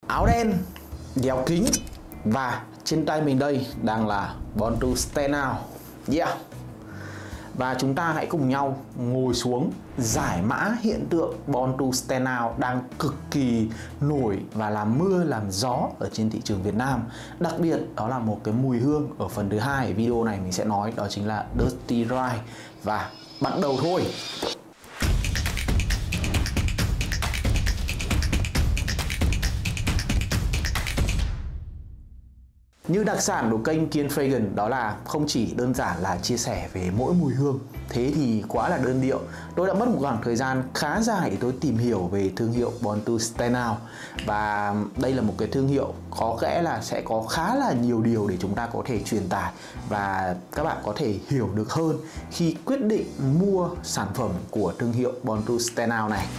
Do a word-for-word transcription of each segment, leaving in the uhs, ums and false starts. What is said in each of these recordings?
Áo đen, đeo kính và trên tay mình đây đang là Born to Stand Out. Yeah. Và chúng ta hãy cùng nhau ngồi xuống giải mã hiện tượng Born to Stand Out đang cực kỳ nổi và làm mưa làm gió ở trên thị trường Việt Nam. Đặc biệt đó là một cái mùi hương ở phần thứ hai video này mình sẽ nói, đó chính là Dirty Ride. Và bắt đầu thôi. Như đặc sản của kênh Kiên Fragrance đó là không chỉ đơn giản là chia sẻ về mỗi mùi hương, thế thì quá là đơn điệu. Tôi đã mất một khoảng thời gian khá dài để tôi tìm hiểu về thương hiệu Born to Stand Out. Và đây là một cái thương hiệu có lẽ là sẽ có khá là nhiều điều để chúng ta có thể truyền tải và các bạn có thể hiểu được hơn khi quyết định mua sản phẩm của thương hiệu Born to Stand Out này.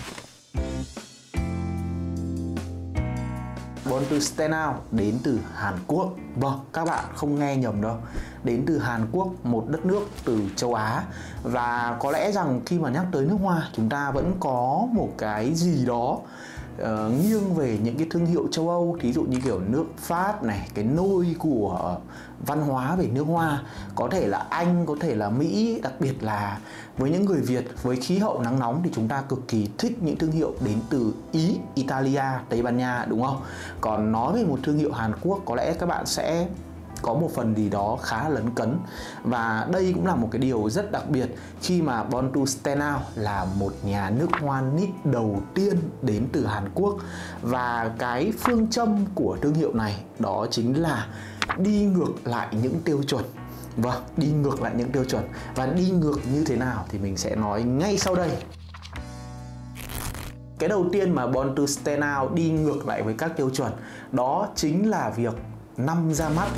Born to Stand Out đến từ Hàn Quốc. Vâng, các bạn không nghe nhầm đâu. Đến từ Hàn Quốc, một đất nước từ châu Á. Và có lẽ rằng khi mà nhắc tới nước hoa, chúng ta vẫn có một cái gì đó uh, nghiêng về những cái thương hiệu châu Âu. Thí dụ như kiểu nước Pháp này, cái nôi của văn hóa về nước hoa. Có thể là Anh, có thể là Mỹ. Đặc biệt là với những người Việt, với khí hậu nắng nóng thì chúng ta cực kỳ thích những thương hiệu đến từ Ý, Italia, Tây Ban Nha, đúng không? Còn nói về một thương hiệu Hàn Quốc, có lẽ các bạn sẽ có một phần gì đó khá lấn cấn. Và đây cũng là một cái điều rất đặc biệt khi mà Born to Stand Out là một nhà nước hoa nít đầu tiên đến từ Hàn Quốc. Và cái phương châm của thương hiệu này đó chính là đi ngược lại những tiêu chuẩn. Vâng, đi ngược lại những tiêu chuẩn. Và đi ngược như thế nào thì mình sẽ nói ngay sau đây. Cái đầu tiên mà Born to Stand Out đi ngược lại với các tiêu chuẩn đó chính là việc năm ra mắt.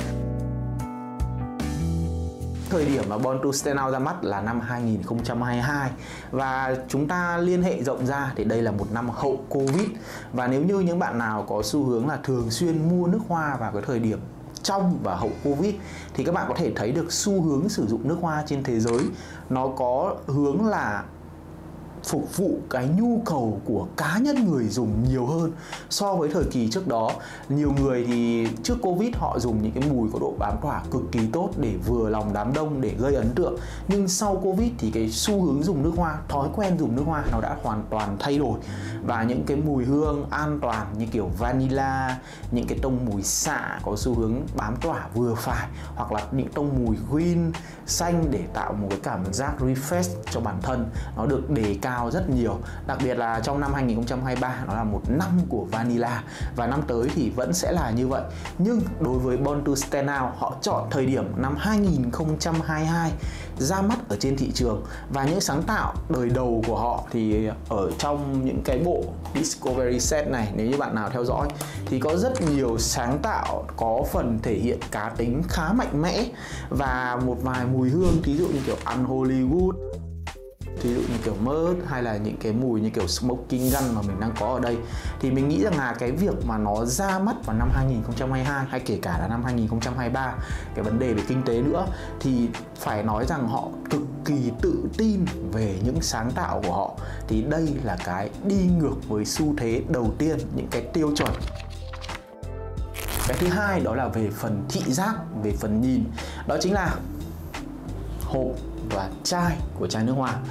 Thời điểm mà Born to Stand Out ra mắt là năm hai nghìn không trăm hai mươi hai. Và chúng ta liên hệ rộng ra thì đây là một năm hậu Covid. Và nếu như những bạn nào có xu hướng là thường xuyên mua nước hoa vào cái thời điểm trong và hậu Covid thì các bạn có thể thấy được xu hướng sử dụng nước hoa trên thế giới nó có hướng là phục vụ cái nhu cầu của cá nhân người dùng nhiều hơn so với thời kỳ trước đó. Nhiều người thì trước Covid họ dùng những cái mùi có độ bám tỏa cực kỳ tốt để vừa lòng đám đông, để gây ấn tượng. Nhưng sau Covid thì cái xu hướng dùng nước hoa, thói quen dùng nước hoa nó đã hoàn toàn thay đổi. Và những cái mùi hương an toàn như kiểu vanilla, những cái tông mùi xạ có xu hướng bám tỏa vừa phải, hoặc là những tông mùi green, xanh để tạo một cái cảm giác refresh cho bản thân, nó được đề cao rất nhiều. Đặc biệt là trong năm hai nghìn không trăm hai mươi ba nó là một năm của vanilla và năm tới thì vẫn sẽ là như vậy. Nhưng đối với Born to Stand Out, họ chọn thời điểm năm hai nghìn không trăm hai mươi hai ra mắt ở trên thị trường. Và những sáng tạo đời đầu của họ thì ở trong những cái bộ Discovery Set này, nếu như bạn nào theo dõi thì có rất nhiều sáng tạo có phần thể hiện cá tính khá mạnh mẽ. Và một vài mùi hương thí dụ như kiểu Unholy Wood, ví dụ như kiểu mớt, hay là những cái mùi như kiểu smoking gun mà mình đang có ở đây, thì mình nghĩ rằng là cái việc mà nó ra mắt vào năm hai nghìn không trăm hai mươi hai hay kể cả là năm hai nghìn không trăm hai mươi ba, cái vấn đề về kinh tế nữa, thì phải nói rằng họ cực kỳ tự tin về những sáng tạo của họ. Thì đây là cái đi ngược với xu thế đầu tiên, những cái tiêu chuẩn. Cái thứ hai đó là về phần thị giác, về phần nhìn, đó chính là hộp và chai của chai nước hoa.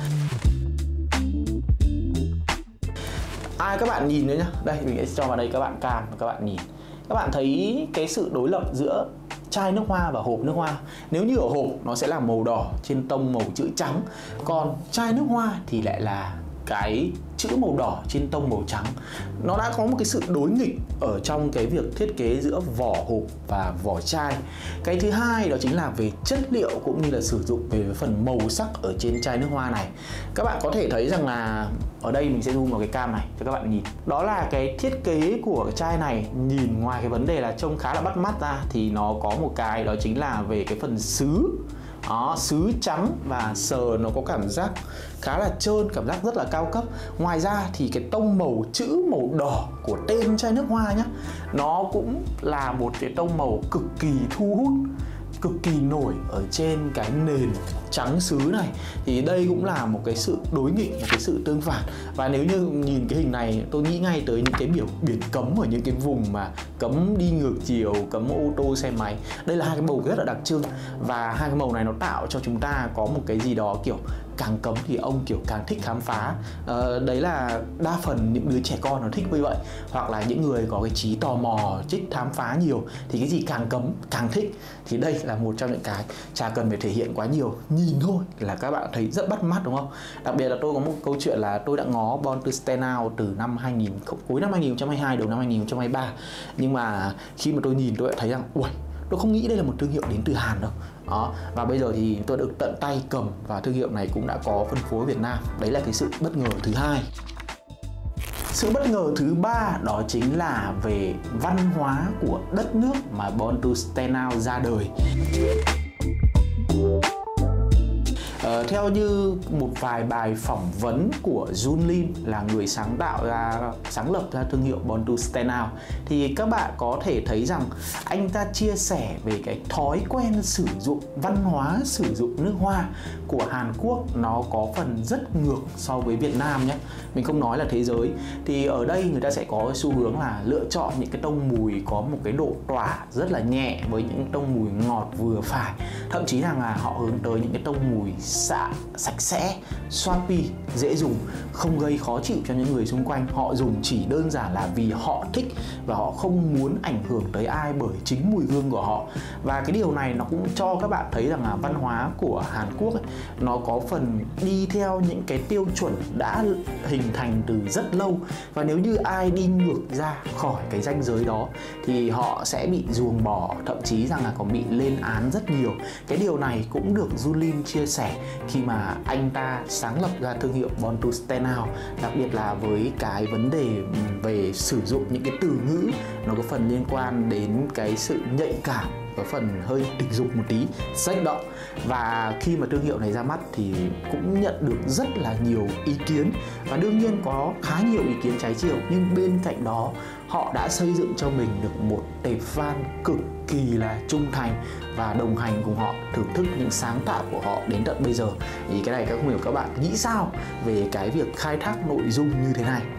Ai các bạn nhìn nữa nhá. Đây mình sẽ cho vào đây các bạn cam và các bạn nhìn. Các bạn thấy cái sự đối lập giữa chai nước hoa và hộp nước hoa. Nếu như ở hộp nó sẽ là màu đỏ trên tông màu chữ trắng, còn chai nước hoa thì lại là cái chữ màu đỏ trên tông màu trắng. Nó đã có một cái sự đối nghịch ở trong cái việc thiết kế giữa vỏ hộp và vỏ chai. Cái thứ hai đó chính là về chất liệu cũng như là sử dụng về phần màu sắc ở trên chai nước hoa này. Các bạn có thể thấy rằng là ở đây mình sẽ zoom vào cái cam này cho các bạn nhìn. Đó là cái thiết kế của cái chai này, nhìn ngoài cái vấn đề là trông khá là bắt mắt ra thì nó có một cái đó chính là về cái phần sứ. Đó, sứ trắng và sờ nó có cảm giác khá là trơn, cảm giác rất là cao cấp. Ngoài ra thì cái tông màu chữ màu đỏ của tên chai nước hoa nhá, nó cũng là một cái tông màu cực kỳ thu hút. cực kỳ nổi ở trên cái nền trắng sứ này. Thì đây cũng là một cái sự đối nghịch, một cái sự tương phản. Và nếu như nhìn cái hình này, tôi nghĩ ngay tới những cái biểu biển cấm ở những cái vùng mà cấm đi ngược chiều, cấm ô tô, xe máy. Đây là hai cái màu rất là đặc trưng, và hai cái màu này nó tạo cho chúng ta có một cái gì đó kiểu càng cấm thì ông kiểu càng thích khám phá. ờ, Đấy là đa phần những đứa trẻ con nó thích như vậy, hoặc là những người có cái trí tò mò, thích khám phá nhiều thì cái gì càng cấm càng thích. Thì đây là một trong những cái chả cần phải thể hiện quá nhiều, nhìn thôi là các bạn thấy rất bắt mắt, đúng không? Đặc biệt là tôi có một câu chuyện là tôi đã ngó Born to Stand Out từ năm hai nghìn, cuối năm hai nghìn không trăm hai mươi hai, đầu năm hai nghìn không trăm hai mươi ba. Nhưng mà khi mà tôi nhìn tôi đã thấy rằng ui, tôi không nghĩ đây là một thương hiệu đến từ Hàn đâu. Đó, và bây giờ thì tôi được tận tay cầm, và thương hiệu này cũng đã có phân phối ở Việt Nam. Đấy là cái sự bất ngờ thứ hai. Sự bất ngờ thứ ba đó chính là về văn hóa của đất nước mà Born to Stand Out ra đời. Uh, theo như một vài bài phỏng vấn của Jun Lim, là người sáng tạo ra, sáng lập ra thương hiệu Born to Stand Out, thì các bạn có thể thấy rằng anh ta chia sẻ về cái thói quen sử dụng, văn hóa sử dụng nước hoa của Hàn Quốc nó có phần rất ngược so với Việt Nam nhé. Mình không nói là thế giới. Thì ở đây người ta sẽ có xu hướng là lựa chọn những cái tông mùi có một cái độ tỏa rất là nhẹ, với những tông mùi ngọt vừa phải. Thậm chí rằng là họ hướng tới những cái tông mùi xạ, sạch sẽ, swampy, dễ dùng, không gây khó chịu cho những người xung quanh. Họ dùng chỉ đơn giản là vì họ thích, và họ không muốn ảnh hưởng tới ai bởi chính mùi hương của họ. Và cái điều này nó cũng cho các bạn thấy rằng là văn hóa của Hàn Quốc ấy, nó có phần đi theo những cái tiêu chuẩn đã hình thành từ rất lâu. Và nếu như ai đi ngược ra khỏi cái ranh giới đó thì họ sẽ bị ruồng bỏ, thậm chí rằng là còn bị lên án rất nhiều. Cái điều này cũng được Jun Lim chia sẻ khi mà anh ta sáng lập ra thương hiệu Born to Stand Out, đặc biệt là với cái vấn đề về sử dụng những cái từ ngữ nó có phần liên quan đến cái sự nhạy cảm, có phần hơi tình dục một tí, sách động. Và khi mà thương hiệu này ra mắt thì cũng nhận được rất là nhiều ý kiến, và đương nhiên có khá nhiều ý kiến trái chiều, nhưng bên cạnh đó họ đã xây dựng cho mình được một tệp fan cực kỳ là trung thành và đồng hành cùng họ, thưởng thức những sáng tạo của họ đến tận bây giờ. Thì cái này các không hiểu các bạn nghĩ sao về cái việc khai thác nội dung như thế này.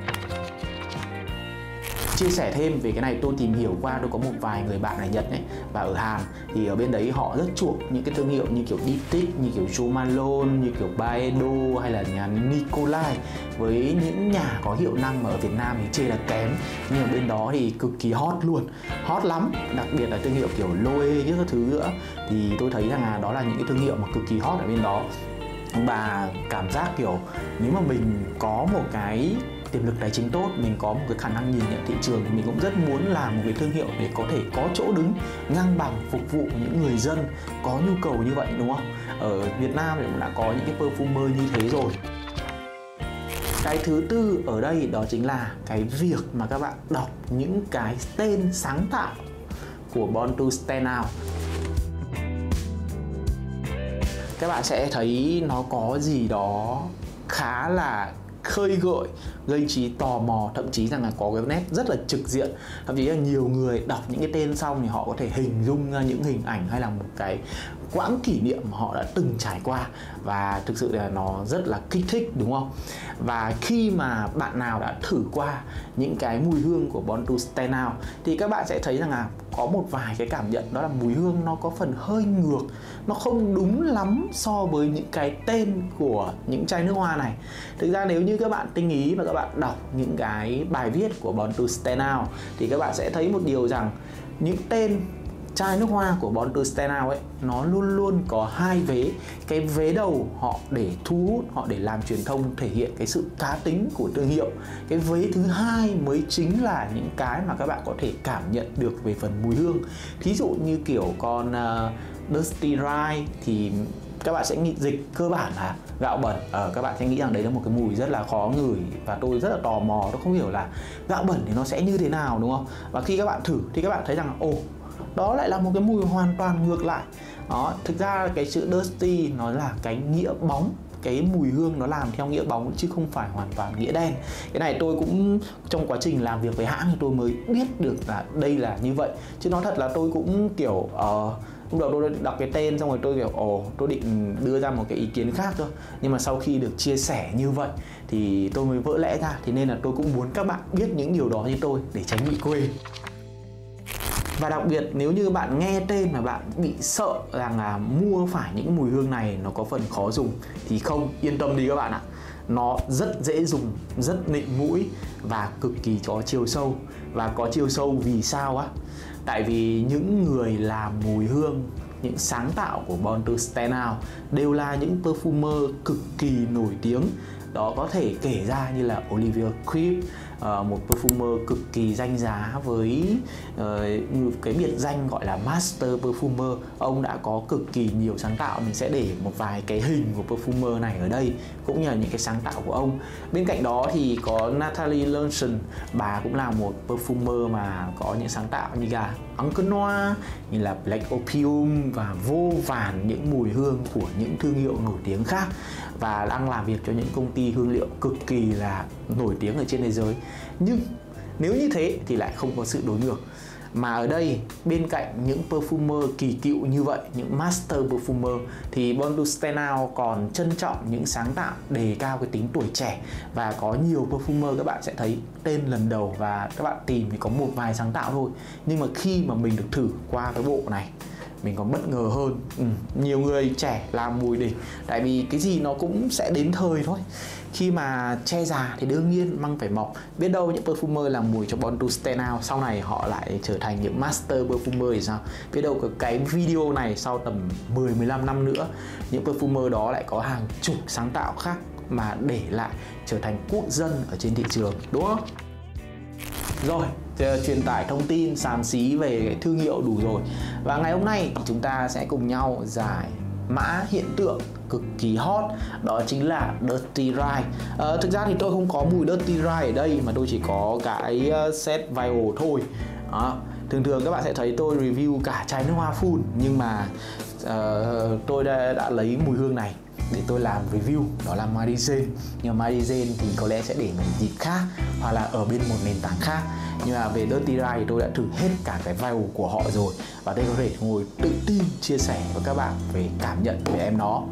Chia sẻ thêm về cái này, tôi tìm hiểu qua, tôi có một vài người bạn ở Nhật ấy, và ở Hàn thì ở bên đấy họ rất chuộng những cái thương hiệu như kiểu Diptyque, như kiểu Jo Malone, như kiểu Baedo hay là nhà Nicolai, với những nhà có hiệu năng mà ở Việt Nam thì chê là kém, nhưng ở bên đó thì cực kỳ hot luôn, hot lắm. Đặc biệt là thương hiệu kiểu Loewe các thứ nữa, thì tôi thấy rằng là đó là những cái thương hiệu mà cực kỳ hot ở bên đó. Và cảm giác kiểu nếu mà mình có một cái tiềm lực tài chính tốt, mình có một cái khả năng nhìn nhận thị trường, thì mình cũng rất muốn làm một cái thương hiệu để có thể có chỗ đứng ngang bằng phục vụ những người dân có nhu cầu như vậy, đúng không? Ở Việt Nam thì cũng đã có những cái perfumer như thế rồi. Cái thứ tư ở đây đó chính là cái việc mà các bạn đọc những cái tên sáng tạo của Born to Stand Out. Các bạn sẽ thấy nó có gì đó khá là khơi gợi, gây trí tò mò, thậm chí rằng là có cái nét rất là trực diện. Thậm chí là nhiều người đọc những cái tên xong thì họ có thể hình dung ra những hình ảnh hay là một cái quãng kỷ niệm mà họ đã từng trải qua, và thực sự là nó rất là kích thích, đúng không? Và khi mà bạn nào đã thử qua những cái mùi hương của Born to Stand Out thì các bạn sẽ thấy rằng là có một vài cái cảm nhận, đó là mùi hương nó có phần hơi ngược, nó không đúng lắm so với những cái tên của những chai nước hoa này. Thực ra nếu như các bạn tinh ý và các bạn đọc những cái bài viết của Born to Stand Out thì các bạn sẽ thấy một điều rằng những tên chai nước hoa của Born to Stand Out ấy, nó luôn luôn có hai vế. Cái vế đầu họ để thu hút, họ để làm truyền thông, thể hiện cái sự cá tính của thương hiệu. Cái vế thứ hai mới chính là những cái mà các bạn có thể cảm nhận được về phần mùi hương. Thí dụ như kiểu con uh, Dusty Rye thì các bạn sẽ nghĩ dịch cơ bản là gạo bẩn. Ờ, các bạn sẽ nghĩ rằng đấy là một cái mùi rất là khó ngửi, và tôi rất là tò mò, tôi không hiểu là gạo bẩn thì nó sẽ như thế nào, đúng không? Và khi các bạn thử thì các bạn thấy rằng ồ, đó lại là một cái mùi hoàn toàn ngược lại. Đó, thực ra cái chữ Dusty nó là cái nghĩa bóng, cái mùi hương nó làm theo nghĩa bóng chứ không phải hoàn toàn nghĩa đen. Cái này tôi cũng trong quá trình làm việc với hãng thì tôi mới biết được là đây là như vậy, chứ nói thật là tôi cũng kiểu uh, lúc đầu tôi đọc cái tên xong rồi tôi kiểu ồ tôi định đưa ra một cái ý kiến khác thôi, nhưng mà sau khi được chia sẻ như vậy thì tôi mới vỡ lẽ ra. Thế nên là tôi cũng muốn các bạn biết những điều đó như tôi để tránh bị quên. Và đặc biệt nếu như bạn nghe tên mà bạn bị sợ rằng là mua phải những mùi hương này nó có phần khó dùng thì không, yên tâm đi các bạn ạ. Nó rất dễ dùng, rất nịnh mũi và cực kỳ có chiều sâu. Và có chiều sâu vì sao á? Tại vì những người làm mùi hương, những sáng tạo của Born to Stand Out đều là những perfumer cực kỳ nổi tiếng. Đó có thể kể ra như là Oliver Khipp, uh, một perfumer cực kỳ danh giá với uh, cái biệt danh gọi là Master Perfumer. Ông đã có cực kỳ nhiều sáng tạo. Mình sẽ để một vài cái hình của perfumer này ở đây, cũng như là những cái sáng tạo của ông. Bên cạnh đó thì có Natalie Lerson, bà cũng là một perfumer mà có những sáng tạo như là Uncle Noir, như là Black Opium và vô vàn những mùi hương của những thương hiệu nổi tiếng khác, và đang làm việc cho những công ty hương liệu cực kỳ là nổi tiếng ở trên thế giới. Nhưng nếu như thế thì lại không có sự đối ngược. Mà ở đây bên cạnh những perfumer kỳ cựu như vậy, những master perfumer, thì Born to Stand Out còn trân trọng những sáng tạo đề cao cái tính tuổi trẻ. Và có nhiều perfumer các bạn sẽ thấy tên lần đầu và các bạn tìm thì có một vài sáng tạo thôi, nhưng mà khi mà mình được thử qua cái bộ này mình còn bất ngờ hơn. ừ. Nhiều người trẻ làm mùi đỉnh, tại vì cái gì nó cũng sẽ đến thời thôi. Khi mà che già thì đương nhiên măng phải mọc. Biết đâu những perfumer làm mùi cho Born to Stand Out sau này họ lại trở thành những master perfumer thì sao? Biết đâu cái video này sau tầm mười mười lăm năm nữa, những perfumer đó lại có hàng chục sáng tạo khác mà để lại trở thành quốc dân ở trên thị trường, đúng không? Rồi, truyền tải thông tin xàm xí về cái thương hiệu đủ rồi. Và ngày hôm nay thì chúng ta sẽ cùng nhau giải mã hiện tượng cực kỳ hot, đó chính là Dirty Ride. à, Thực ra thì tôi không có mùi Dirty Ride ở đây, mà tôi chỉ có cái set vial thôi. Đó. Thường thường các bạn sẽ thấy tôi review cả chai nước hoa full, nhưng mà uh, tôi đã, đã lấy mùi hương này để tôi làm review, đó là Mary Jane. Nhưng mà Mary Jane thì có lẽ sẽ để một dịp khác hoặc là ở bên một nền tảng khác. Nhưng mà về Dirty Ride thì tôi đã thử hết cả cái vial của họ rồi, và đây có thể ngồi tự tin chia sẻ với các bạn về cảm nhận về em nó.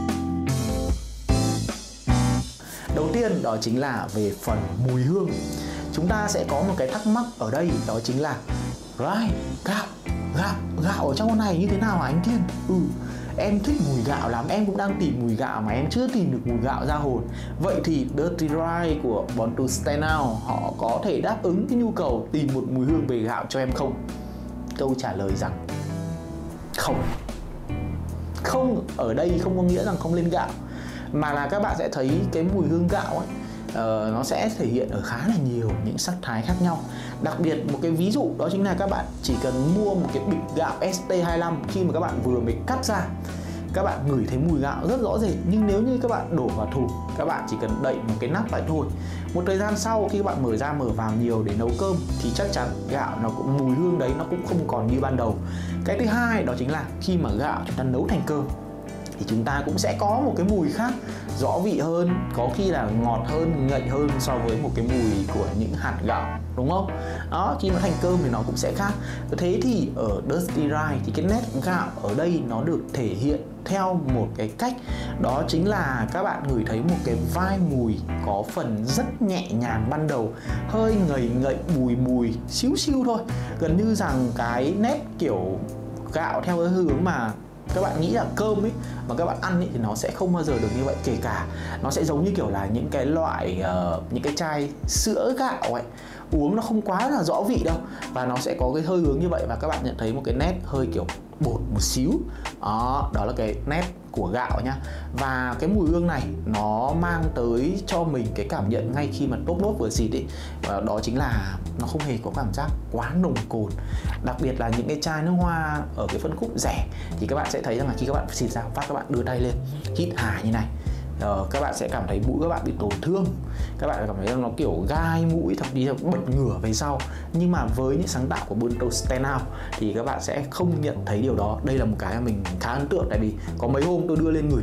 Đầu tiên đó chính là về phần mùi hương. Chúng ta sẽ có một cái thắc mắc ở đây, đó chính là right, gạo, gạo, gạo ở trong con này như thế nào hả anh Kiên? Ừ, em thích mùi gạo lắm, em cũng đang tìm mùi gạo mà em chưa tìm được mùi gạo ra hồn. Vậy thì Dirty Ride của Born to Stand Out họ có thể đáp ứng cái nhu cầu tìm một mùi hương về gạo cho em không? Câu trả lời rằng không. Không ở đây không có nghĩa rằng không lên gạo, mà là các bạn sẽ thấy cái mùi hương gạo ấy, uh, nó sẽ thể hiện ở khá là nhiều những sắc thái khác nhau. Đặc biệt một cái ví dụ đó chính là các bạn chỉ cần mua một cái bịch gạo S T hai mươi lăm, khi mà các bạn vừa mới cắt ra, các bạn ngửi thấy mùi gạo rất rõ rệt. Nhưng nếu như các bạn đổ vào thùng, các bạn chỉ cần đậy một cái nắp lại thôi, một thời gian sau khi các bạn mở ra mở vào nhiều để nấu cơm thì chắc chắn gạo nó cũng mùi hương đấy nó cũng không còn như ban đầu. Cái thứ hai đó chính là khi mà gạo chúng ta nấu thành cơm thì chúng ta cũng sẽ có một cái mùi khác, rõ vị hơn, có khi là ngọt hơn, ngậy hơn so với một cái mùi của những hạt gạo, đúng không? Đó, khi mà thành cơm thì nó cũng sẽ khác. Thế thì ở Dirty Ride thì cái nét gạo ở đây nó được thể hiện theo một cái cách, đó chính là các bạn ngửi thấy một cái vai mùi có phần rất nhẹ nhàng ban đầu, hơi ngậy ngậy bùi bùi xíu xíu thôi, gần như rằng cái nét kiểu gạo theo cái hướng mà các bạn nghĩ là cơm ấy, mà các bạn ăn ấy thì nó sẽ không bao giờ được như vậy. Kể cả nó sẽ giống như kiểu là những cái loại uh, những cái chai sữa gạo ấy, uống nó không quá là rõ vị đâu, và nó sẽ có cái hơi hướng như vậy, và các bạn nhận thấy một cái nét hơi kiểu bột một xíu. Đó, đó là cái nét của gạo nhá. Và cái mùi hương này nó mang tới cho mình cái cảm nhận ngay khi mà top nốt vừa xịt ấy, và đó chính là nó không hề có cảm giác quá nồng cồn. Đặc biệt là những cái chai nước hoa ở cái phân khúc rẻ thì các bạn sẽ thấy rằng là khi các bạn xịt ra phát, các bạn đưa tay lên hít hà như này, Ờ, các bạn sẽ cảm thấy mũi các bạn bị tổn thương, các bạn cảm thấy rằng nó kiểu gai mũi, thậm chí là bật ngửa về sau. Nhưng mà với những sáng tạo của Born to Stand Out thì các bạn sẽ không nhận thấy điều đó. Đây là một cái mà mình khá ấn tượng, tại vì có mấy hôm tôi đưa lên ngửi luôn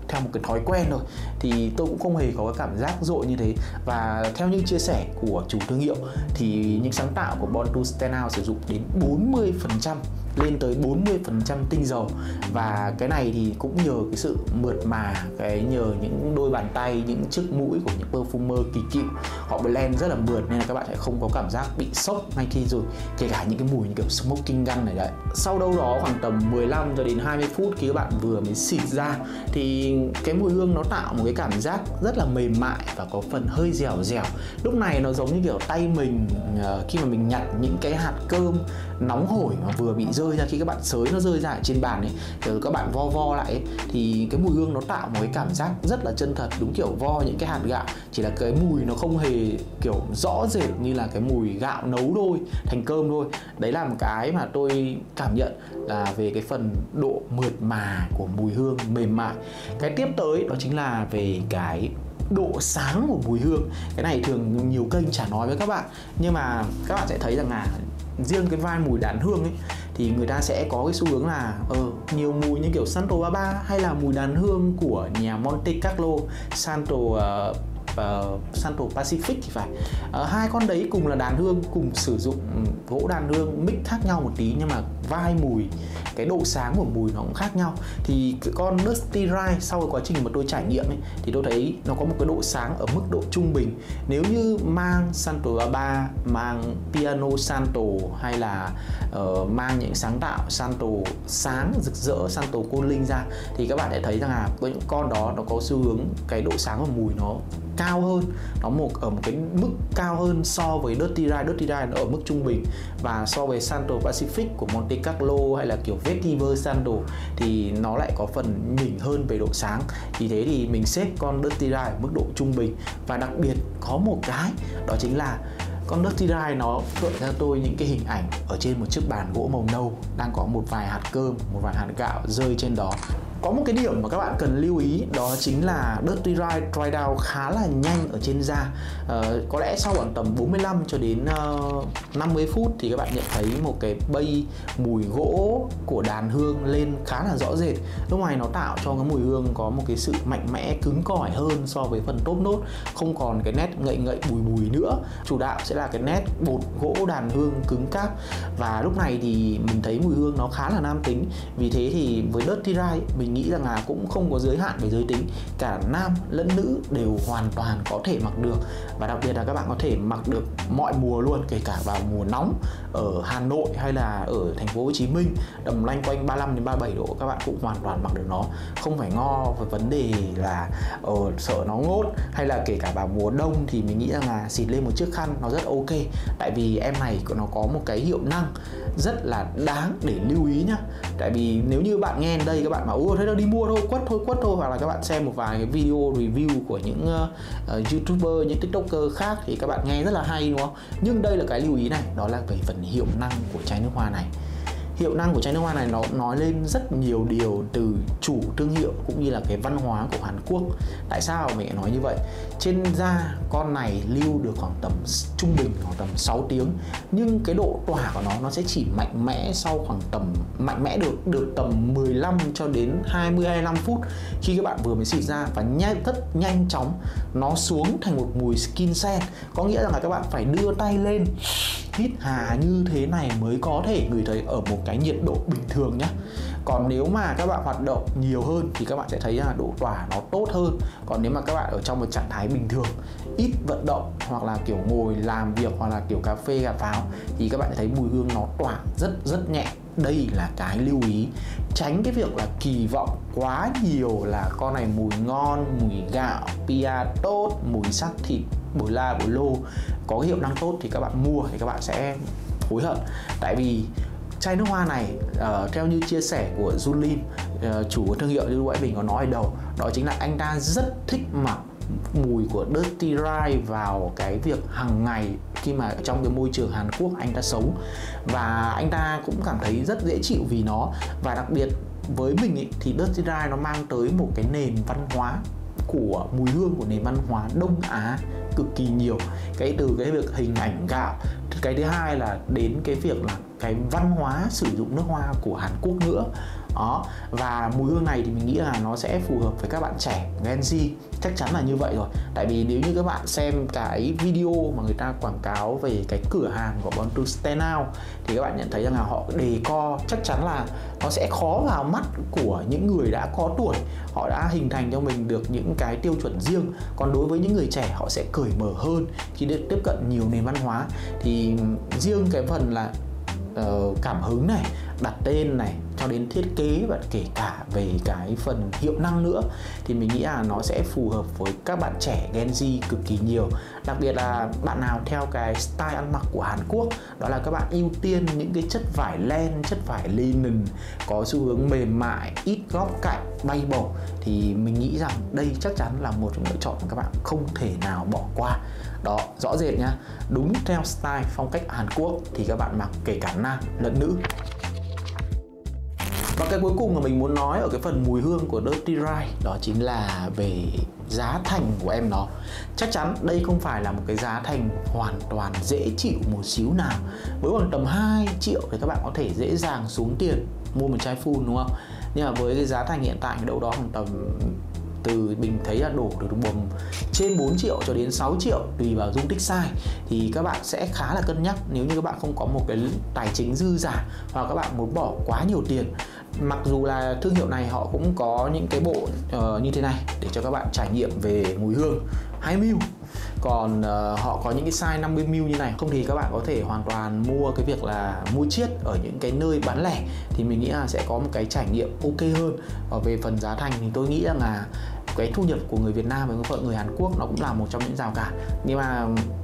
theo một cái thói quen rồi, thì tôi cũng không hề có cái cảm giác dội như thế. Và theo như chia sẻ của chủ thương hiệu thì những sáng tạo của Born to Stand Out sử dụng đến bốn mươi phần trăm, lên tới bốn mươi phần trăm tinh dầu. Và cái này thì cũng nhờ cái sự mượt mà, cái nhờ những đôi bàn tay, những chiếc mũi của những perfumer kỳ cựu, họ blend rất là mượt nên là các bạn sẽ không có cảm giác bị sốc ngay khi rồi, kể cả những cái mùi như kiểu smoking gun này đấy. Sau đâu đó khoảng tầm mười lăm cho đến hai mươi phút khi các bạn vừa mới xịt ra thì cái mùi hương nó tạo một cái cảm giác rất là mềm mại và có phần hơi dẻo dẻo. Lúc này nó giống như kiểu tay mình khi mà mình nhặt những cái hạt cơm nóng hổi mà vừa bị rơi ra, khi các bạn xới nó rơi ra ở trên bàn ấy, rồi các bạn vo vo lại ấy, thì cái mùi hương nó tạo một cái cảm giác rất là chân thật, đúng kiểu vo những cái hạt gạo, chỉ là cái mùi nó không hề kiểu rõ rệt như là cái mùi gạo nấu đôi thành cơm thôi. Đấy là một cái mà tôi cảm nhận là về cái phần độ mượt mà của mùi hương, mềm mại. Cái tiếp tới đó chính là về cái độ sáng của mùi hương. Cái này thường nhiều kênh chả nói với các bạn, nhưng mà các bạn sẽ thấy rằng là riêng cái vai mùi đàn hương ấy thì người ta sẽ có cái xu hướng là ờ, nhiều mùi như kiểu Santo Baba hay là mùi đàn hương của nhà Monte Carlo, Santo uh, uh, Santo Pacific thì phải. Uh, hai con đấy cùng là đàn hương, cùng sử dụng gỗ đàn hương mix khác nhau một tí, nhưng mà vai mùi, cái độ sáng của mùi nó cũng khác nhau. Thì cái con Dusty Ride sau cái quá trình mà tôi trải nghiệm ấy, thì tôi thấy nó có một cái độ sáng ở mức độ trung bình. Nếu như mang Santo Baba, mang Piano Santo hay là uh, mang những sáng tạo Santo sáng rực rỡ, Santo cô linh ra, thì các bạn sẽ thấy rằng là có những con đó nó có xu hướng cái độ sáng của mùi nó cao hơn, nó một ở một cái mức cao hơn so với Dirty Ride. Dirty Ride nó ở mức trung bình, và so với Santo Pacific của Monte Carlo hay là kiểu Vetiver Santo thì nó lại có phần nhỉnh hơn về độ sáng. Vì thế thì mình xếp con Dirty Ride ở mức độ trung bình. Và đặc biệt có một cái đó chính là con Dirty Ride nó gợi ra tôi những cái hình ảnh ở trên một chiếc bàn gỗ màu nâu, đang có một vài hạt cơm, một vài hạt gạo rơi trên đó. Có một cái điểm mà các bạn cần lưu ý đó chính là Dirty Ride dry down khá là nhanh ở trên da. uh, Có lẽ sau khoảng tầm bốn mươi lăm cho đến uh, năm mươi phút thì các bạn nhận thấy một cái bay mùi gỗ của đàn hương lên khá là rõ rệt. Lúc này nó tạo cho cái mùi hương có một cái sự mạnh mẽ, cứng cỏi hơn so với phần top nốt, không còn cái nét ngậy ngậy bùi bùi nữa. Chủ đạo sẽ là cái nét bột gỗ đàn hương cứng cáp. Và lúc này thì mình thấy mùi hương nó khá là nam tính. Vì thế thì với Dirty Ride mình nghĩ rằng là cũng không có giới hạn về giới tính, cả nam lẫn nữ đều hoàn toàn có thể mặc được. Và đặc biệt là các bạn có thể mặc được mọi mùa luôn, kể cả vào mùa nóng ở Hà Nội hay là ở thành phố Hồ Chí Minh tầm loanh quanh ba mươi lăm đến ba mươi bảy độ, các bạn cũng hoàn toàn mặc được nó, không phải ngo về vấn đề là ờ, sợ nó ngốt. Hay là kể cả vào mùa đông thì mình nghĩ rằng là xịt lên một chiếc khăn nó rất ok, tại vì em này nó có một cái hiệu năng rất là đáng để lưu ý nhá. Tại vì nếu như bạn nghe đây các bạn bảo ôi thế đâu đi mua thôi, quất thôi quất thôi, hoặc là các bạn xem một vài cái video review của những uh, YouTuber, những TikToker khác thì các bạn nghe rất là hay đúng không? Nhưng đây là cái lưu ý này, đó là về phần hiệu năng của chai nước hoa này. Hiệu năng của chai nước hoa này nó nói lên rất nhiều điều từ chủ thương hiệu cũng như là cái văn hóa của Hàn Quốc. Tại sao mình lại nói như vậy? Trên da con này lưu được khoảng tầm trung bình khoảng tầm sáu tiếng, nhưng cái độ tỏa của nó nó sẽ chỉ mạnh mẽ sau khoảng tầm mạnh mẽ được được tầm mười lăm cho đến hai mươi hai mươi lăm phút khi các bạn vừa mới xịt ra, và nhanh rất nhanh chóng nó xuống thành một mùi skin scent. Có nghĩa rằng là các bạn phải đưa tay lên hít hà như thế này mới có thể ngửi thấy ở một cái nhiệt độ bình thường nhé. Còn nếu mà các bạn hoạt động nhiều hơn thì các bạn sẽ thấy là độ tỏa nó tốt hơn. Còn nếu mà các bạn ở trong một trạng thái bình thường, ít vận động hoặc là kiểu ngồi làm việc hoặc là kiểu cà phê cà pháo thì các bạn sẽ thấy mùi hương nó tỏa rất rất nhẹ. Đây là cái lưu ý, tránh cái việc là kỳ vọng quá nhiều là con này mùi ngon, mùi gạo, pia tốt, mùi sắc thịt, bồi la bồi lô, có hiệu năng tốt thì các bạn mua thì các bạn sẽ hối hận. Tại vì chai nước hoa này uh, theo như chia sẻ của Jun Lim, uh, chủ của thương hiệu như lúc nãy mình có nói ở đầu, đó chính là anh ta rất thích mặc mùi của Dirty Ride vào cái việc hàng ngày khi mà trong cái môi trường Hàn Quốc anh ta sống, và anh ta cũng cảm thấy rất dễ chịu vì nó. Và đặc biệt với mình ý, thì Dirty Ride nó mang tới một cái nền văn hóa của mùi hương của nền văn hóa Đông Á cực kỳ nhiều, cái từ cái việc hình ảnh gạo, cái thứ hai là đến cái việc là cái văn hóa sử dụng nước hoa của Hàn Quốc nữa. Đó. Và mùi hương này thì mình nghĩ là nó sẽ phù hợp với các bạn trẻ Gen Z, chắc chắn là như vậy rồi. Tại vì nếu như các bạn xem cái video mà người ta quảng cáo về cái cửa hàng của Born to Stand Out thì các bạn nhận thấy rằng là họ đề co chắc chắn là nó sẽ khó vào mắt của những người đã có tuổi. Họ đã hình thành cho mình được những cái tiêu chuẩn riêng. Còn đối với những người trẻ, họ sẽ cởi mở hơn khi được tiếp cận nhiều nền văn hóa. Thì riêng cái phần là uh, cảm hứng này, đặt tên này, cho đến thiết kế và kể cả về cái phần hiệu năng nữa thì mình nghĩ là nó sẽ phù hợp với các bạn trẻ Gen Z cực kỳ nhiều. Đặc biệt là bạn nào theo cái style ăn mặc của Hàn Quốc, đó là các bạn ưu tiên những cái chất vải len, chất vải linen có xu hướng mềm mại, ít góc cạnh, bay bổng, thì mình nghĩ rằng đây chắc chắn là một trong lựa chọn mà các bạn không thể nào bỏ qua. Đó, rõ rệt nhá, đúng theo style phong cách Hàn Quốc thì các bạn mặc kể cả nam lẫn nữ. Và cái cuối cùng mà mình muốn nói ở cái phần mùi hương của Dirty Ride đó chính là về giá thành của em nó. Chắc chắn đây không phải là một cái giá thành hoàn toàn dễ chịu một xíu nào. Với khoảng tầm hai triệu thì các bạn có thể dễ dàng xuống tiền mua một chai full, đúng không? Nhưng mà với cái giá thành hiện tại đâu đó khoảng tầm từ mình thấy là đổ được bầm trên bốn triệu cho đến sáu triệu tùy vào dung tích size thì các bạn sẽ khá là cân nhắc nếu như các bạn không có một cái tài chính dư giả hoặc các bạn muốn bỏ quá nhiều tiền. Mặc dù là thương hiệu này họ cũng có những cái bộ uh, như thế này để cho các bạn trải nghiệm về mùi hương hai mi li lít. Còn uh, họ có những cái size năm mươi mi li lít như này. Không thì các bạn có thể hoàn toàn mua cái việc là mua chiết ở những cái nơi bán lẻ thì mình nghĩ là sẽ có một cái trải nghiệm ok hơn. Và về phần giá thành thì tôi nghĩ rằng là cái thu nhập của người Việt Nam với người Hàn Quốc nó cũng là một trong những rào cản. Nhưng mà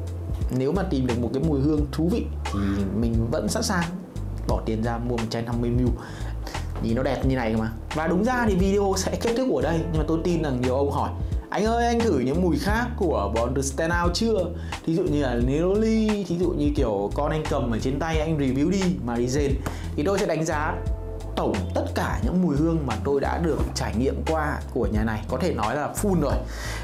nếu mà tìm được một cái mùi hương thú vị thì mình vẫn sẵn sàng bỏ tiền ra mua một chai năm mươi mi li lít. Nhìn nó đẹp như này mà. Và đúng ra thì video sẽ kết thúc ở đây, nhưng mà tôi tin rằng nhiều ông hỏi: anh ơi, anh thử những mùi khác của Born to Stand Out chưa? Thí dụ như là Neroli, thí dụ như kiểu con anh cầm ở trên tay anh review đi, Marie Jane. Thì tôi sẽ đánh giá tổng tất cả những mùi hương mà tôi đã được trải nghiệm qua của nhà này, có thể nói là full rồi.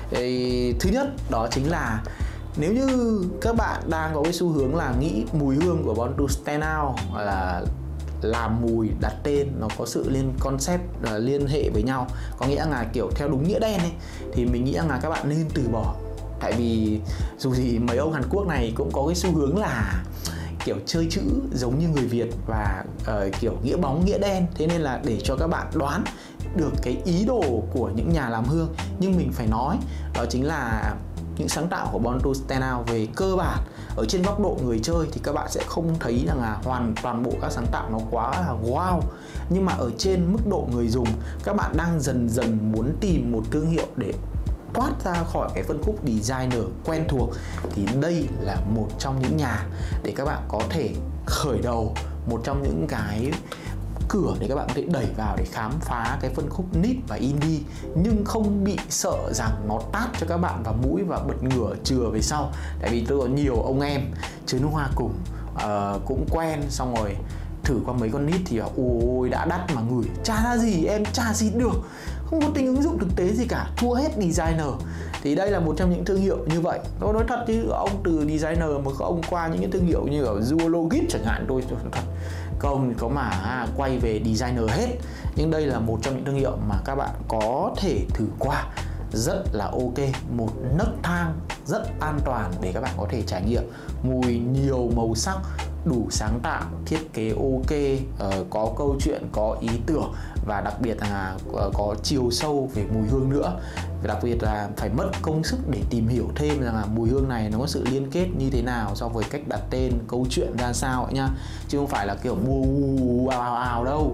Thì thứ nhất đó chính là nếu như các bạn đang có cái xu hướng là nghĩ mùi hương của Born to Stand Out là làm mùi, đặt tên nó có sự liên concept uh, liên hệ với nhau, có nghĩa là kiểu theo đúng nghĩa đen ấy, thì mình nghĩ rằng là các bạn nên từ bỏ. Tại vì dù gì mấy ông Hàn Quốc này cũng có cái xu hướng là kiểu chơi chữ giống như người Việt và uh, kiểu nghĩa bóng nghĩa đen, thế nên là để cho các bạn đoán được cái ý đồ của những nhà làm hương. Nhưng mình phải nói đó chính là những sáng tạo của Born to Stand Out về cơ bản ở trên góc độ người chơi thì các bạn sẽ không thấy rằng là hoàn toàn bộ các sáng tạo nó quá là wow. Nhưng mà ở trên mức độ người dùng, các bạn đang dần dần muốn tìm một thương hiệu để thoát ra khỏi cái phân khúc designer quen thuộc thì đây là một trong những nhà để các bạn có thể khởi đầu, một trong những cái cửa để các bạn có thể đẩy vào để khám phá cái phân khúc niche và indie, nhưng không bị sợ rằng nó tát cho các bạn vào mũi và bật ngửa chừa về sau. Tại vì tôi có nhiều ông em chơi nước hoa cùng uh, cũng quen, xong rồi thử qua mấy con niche thì ôi đã đắt mà ngửi chả ra gì, em chả gì được, không có tính ứng dụng thực tế gì cả, thua hết designer. Thì đây là một trong những thương hiệu như vậy. Tôi nói thật chứ ông từ designer mà ông qua những cái thương hiệu như ở Zoologist chẳng hạn, tôi thật không có mà à, quay về designer hết. Nhưng đây là một trong những thương hiệu mà các bạn có thể thử qua, rất là ok, một nấc thang rất an toàn để các bạn có thể trải nghiệm mùi nhiều màu sắc, đủ sáng tạo, thiết kế ok, uh, có câu chuyện, có ý tưởng và đặc biệt là uh, có chiều sâu về mùi hương nữa. Đặc biệt là phải mất công sức để tìm hiểu thêm rằng là mùi hương này nó có sự liên kết như thế nào so với cách đặt tên, câu chuyện ra sao ấy nhá, chứ không phải là kiểu mua ào ào đâu.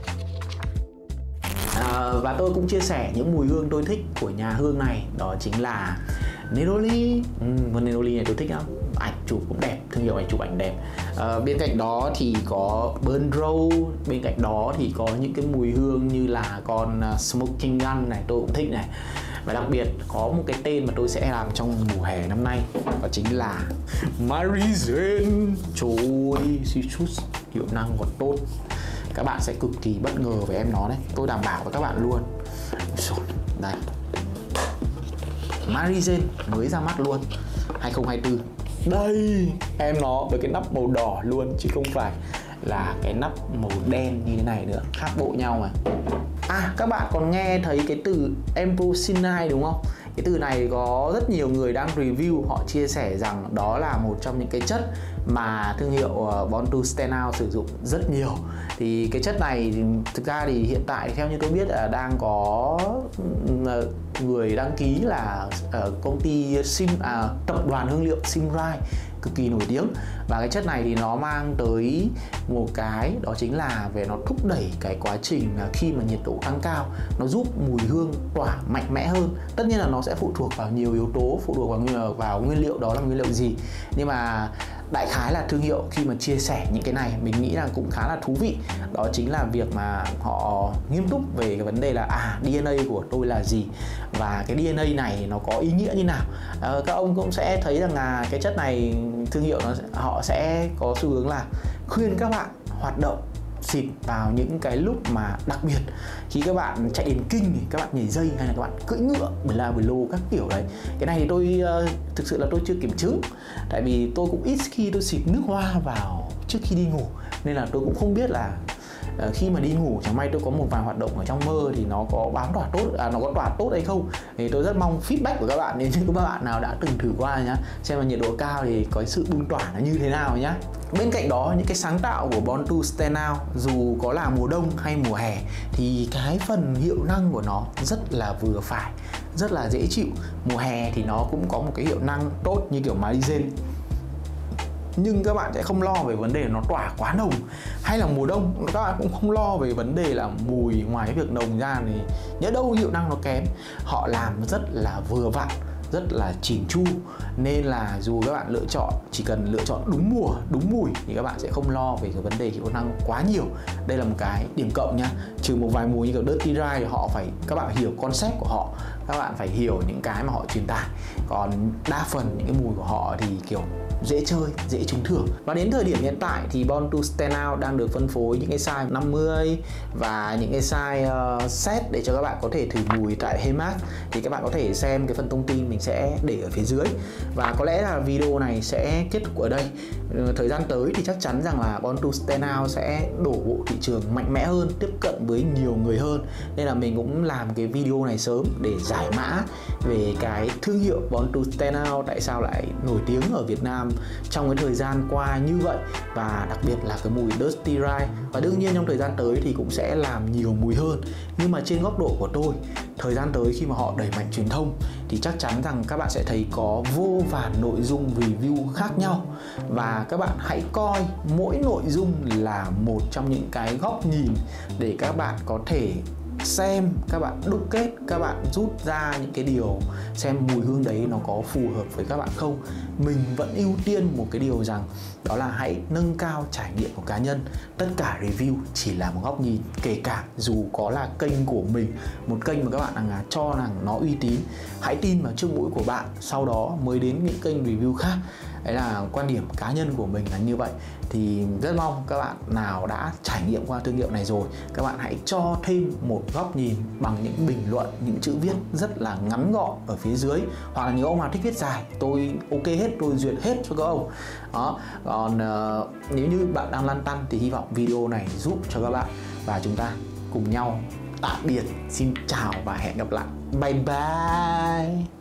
À, và tôi cũng chia sẻ những mùi hương tôi thích của nhà hương này, đó chính là Neroli. Ừ, con Neroli này tôi thích lắm, ảnh chụp cũng đẹp, thương hiệu ảnh chụp ảnh đẹp. À, bên cạnh đó thì có Burn Rose, bên cạnh đó thì có những cái mùi hương như là con uh, Smoking Gun này tôi cũng thích này. Và đặc biệt có một cái tên mà tôi sẽ làm trong mùa hè năm nay, đó chính là Marie Jane. Trời ơi, citrus hiệu năng còn tốt, các bạn sẽ cực kỳ bất ngờ về em nó đấy, tôi đảm bảo với các bạn luôn. Đây, Marie Jane mới ra mắt luôn hai không hai tư. Đây, em nó với cái nắp màu đỏ luôn chứ không phải là cái nắp màu đen như thế này nữa, khác bộ nhau mà. À, các bạn còn nghe thấy cái từ Ambrosinite đúng không? Cái từ này có rất nhiều người đang review, họ chia sẻ rằng đó là một trong những cái chất mà thương hiệu Born to Stand Out sử dụng rất nhiều. Thì cái chất này thì thực ra thì hiện tại theo như tôi biết là đang có người đăng ký là ở công ty Sim à, tập đoàn hương liệu Simrai cực kỳ nổi tiếng. Và cái chất này thì nó mang tới một cái đó chính là về nó thúc đẩy cái quá trình khi mà nhiệt độ tăng cao, nó giúp mùi hương tỏa mạnh mẽ hơn. Tất nhiên là nó sẽ phụ thuộc vào nhiều yếu tố, phụ thuộc vào, vào nguyên liệu đó là nguyên liệu gì. Nhưng mà đại khái là thương hiệu khi mà chia sẻ những cái này mình nghĩ là cũng khá là thú vị. Đó chính là việc mà họ nghiêm túc về cái vấn đề là à đê en a của tôi là gì và cái đê en a này nó có ý nghĩa như nào. à, Các ông cũng sẽ thấy rằng là cái chất này thương hiệu nó họ sẽ có xu hướng là khuyên các bạn hoạt động xịt vào những cái lúc mà đặc biệt khi các bạn chạy điền kinh thì các bạn nhảy dây hay là các bạn cưỡi ngựa bờ la bờ lô các kiểu đấy. Cái này thì tôi uh, thực sự là tôi chưa kiểm chứng, tại vì tôi cũng ít khi tôi xịt nước hoa vào trước khi đi ngủ, nên là tôi cũng không biết là uh, khi mà đi ngủ chẳng may tôi có một vài hoạt động ở trong mơ thì nó có bám tỏa tốt, à, nó có tỏa tốt hay không. Thì tôi rất mong feedback của các bạn nếu như các bạn nào đã từng thử qua nhá, xem là nhiệt độ cao thì có sự bung tỏa nó như thế nào nhá. Bên cạnh đó, những cái sáng tạo của Born to Stand Out dù có là mùa đông hay mùa hè thì cái phần hiệu năng của nó rất là vừa phải, rất là dễ chịu. Mùa hè thì nó cũng có một cái hiệu năng tốt như kiểu Malizen, nhưng các bạn sẽ không lo về vấn đề nó tỏa quá nồng. Hay là mùa đông các bạn cũng không lo về vấn đề là mùi, ngoài cái việc nồng ra thì nhỡ đâu hiệu năng nó kém. Họ làm rất là vừa vặn, rất là chỉn chu, nên là dù các bạn lựa chọn, chỉ cần lựa chọn đúng mùa, đúng mùi thì các bạn sẽ không lo về cái vấn đề hiệu năng quá nhiều. Đây là một cái điểm cộng nha. Trừ một vài mùi như kiểu Dirty Dry thì họ phải, các bạn hiểu concept của họ, các bạn phải hiểu những cái mà họ truyền tải. Còn đa phần những cái mùi của họ thì kiểu dễ chơi, dễ trúng thưởng. Và đến thời điểm hiện tại thì Born to Stand Out đang được phân phối những cái size năm mươi và những cái size uh, set để cho các bạn có thể thử mùi tại Hemax. Thì các bạn có thể xem cái phần thông tin mình sẽ để ở phía dưới. Và có lẽ là video này sẽ kết thúc ở đây. Thời gian tới thì chắc chắn rằng là Born to Stand Out sẽ đổ bộ thị trường mạnh mẽ hơn, tiếp cận với nhiều người hơn. Nên là mình cũng làm cái video này sớm để giải mã về cái thương hiệu Born to Stand Out, tại sao lại nổi tiếng ở Việt Nam trong cái thời gian qua như vậy, và đặc biệt là cái mùi Dirty Dry. Và đương nhiên trong thời gian tới thì cũng sẽ làm nhiều mùi hơn. Nhưng mà trên góc độ của tôi, thời gian tới khi mà họ đẩy mạnh truyền thông thì chắc chắn rằng các bạn sẽ thấy có vô vàn nội dung review khác nhau. Và các bạn hãy coi mỗi nội dung là một trong những cái góc nhìn để các bạn có thể xem, các bạn đúc kết, các bạn rút ra những cái điều xem mùi hương đấy nó có phù hợp với các bạn không. Mình vẫn ưu tiên một cái điều rằng đó là hãy nâng cao trải nghiệm của cá nhân. Tất cả review chỉ là một góc nhìn, kể cả dù có là kênh của mình, một kênh mà các bạn rằng cho rằng nó uy tín, hãy tin vào chiếc mũi của bạn, sau đó mới đến những kênh review khác. Đấy là quan điểm cá nhân của mình là như vậy. Thì rất mong các bạn nào đã trải nghiệm qua thương hiệu này rồi, các bạn hãy cho thêm một góc nhìn bằng những bình luận, những chữ viết rất là ngắn gọn ở phía dưới. Hoặc là những ông nào thích viết dài, tôi ok hết, tôi duyệt hết cho các ông. Đó. Còn uh, nếu như bạn đang lăn tăn thì hy vọng video này giúp cho các bạn. Và chúng ta cùng nhau tạm biệt. Xin chào và hẹn gặp lại. Bye bye.